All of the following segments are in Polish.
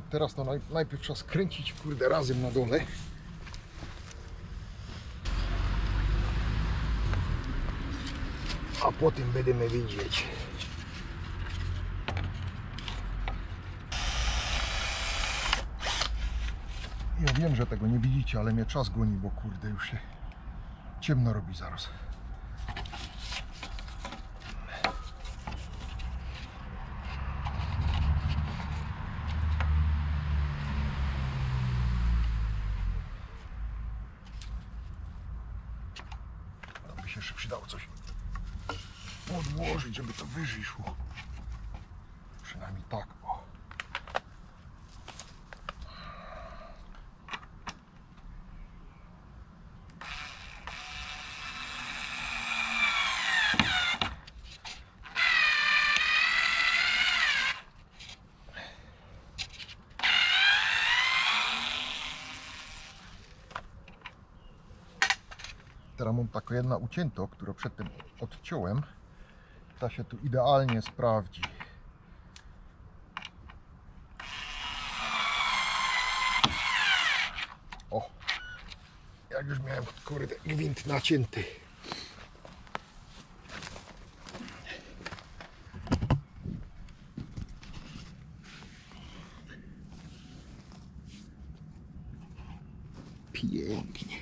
Teraz to najpierw trzeba skręcić, kurde, razem na dole. A potem będziemy widzieć. Ja wiem, że tego nie widzicie, ale mnie czas goni, bo kurde już się ciemno robi zaraz. Tam by się jeszcze przydało coś odłożyć, żeby to wyżej szło. Przynajmniej tak, o. Teraz mam taką jedna ucięto, którą przedtem odciąłem. Ta się tu idealnie sprawdzi. O! Jak już miałem, kurde, gwint nacięty. Pięknie.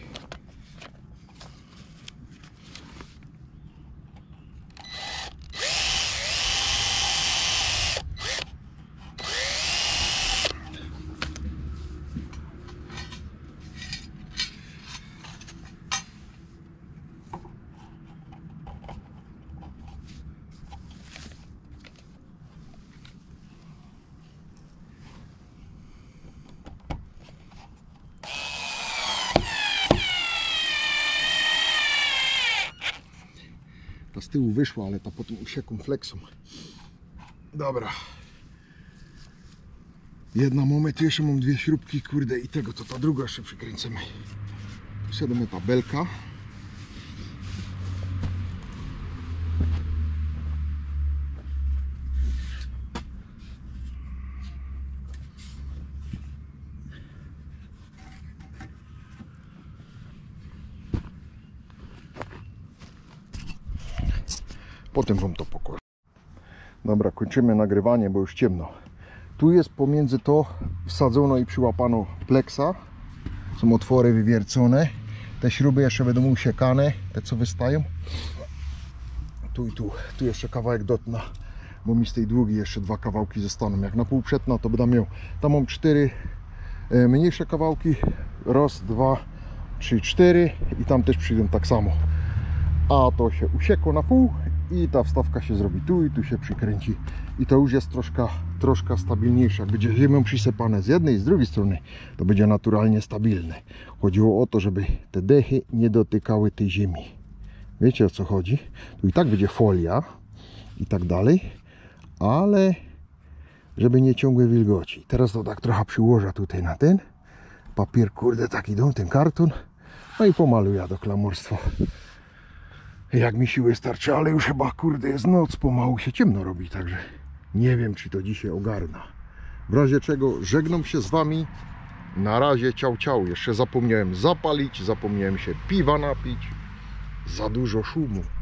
Ta z tyłu wyszła, ale ta potem usiekłą flexą. Dobra. Jedna moment, tu jeszcze mam dwie śrubki, kurde, i tego, to ta druga jeszcze przykręcimy. Tu siadamy tabelka. Potem wam to pokażę. Dobra, kończymy nagrywanie, bo już ciemno. Tu jest pomiędzy to wsadzono i przyłapano pleksa. Są otwory wywiercone. Te śruby jeszcze będą usiekane, te co wystają. Tu i tu. Tu jeszcze kawałek dotna, bo mi z tej długiej jeszcze dwa kawałki zostaną. Jak na pół przetna, to będę miał. Tam mam 4 mniejsze kawałki. Raz, 2, 3, 4 i tam też przyjdą tak samo. A to się usiekło na pół i ta wstawka się zrobi tu i tu się przykręci. I to już jest troszkę stabilniejsze. Jak będzie ziemią przysypane z jednej i z drugiej strony, to będzie naturalnie stabilne. Chodziło o to, żeby te dechy nie dotykały tej ziemi. Wiecie, o co chodzi? Tu i tak będzie folia i tak dalej, ale żeby nie ciągłe wilgoci. Teraz to tak trochę przyłożę tutaj na ten papier, kurde, taki dom, ten karton. No i pomaluję do klamorstwa. Jak mi siły starczy, ale już chyba, kurde, jest noc, pomału się ciemno robi, także nie wiem, czy to dzisiaj ogarna. W razie czego żegnam się z wami. Na razie, ciao, ciao. Jeszcze zapomniałem zapalić, zapomniałem się piwa napić. Za dużo szumu.